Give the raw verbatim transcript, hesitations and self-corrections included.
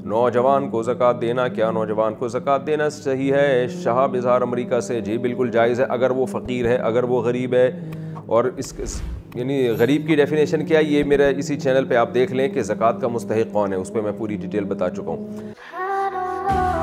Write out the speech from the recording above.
नौजवान को ज़कात देना, क्या नौजवान को ज़कात देना सही है? शहाब इज़हार अमरीका से, जी बिल्कुल जायज़ है अगर वो फ़कीर है, अगर वो गरीब है। और इस, इस यानी गरीब की डेफिनेशन क्या है, ये मेरा इसी चैनल पे आप देख लें कि ज़कात का मुस्तहिक़ कौन है, उस पर मैं पूरी डिटेल बता चुका हूँ।